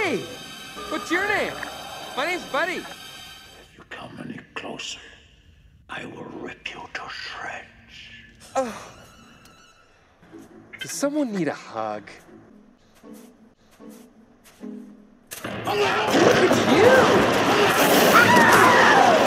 Hey! What's your name? My name's Buddy. If you come any closer, I will rip you to shreds. Oh. Does someone need a hug? Allah!